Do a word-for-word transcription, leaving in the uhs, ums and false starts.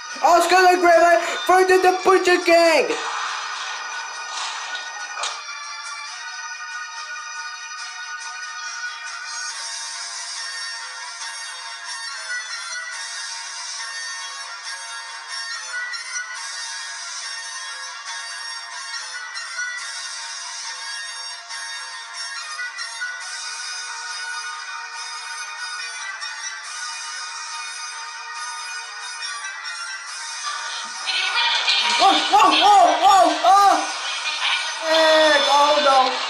Oscar the Grandma for the, the Butcher Gang! Whoa, whoa, whoa, whoa, oh! Eh, oh no.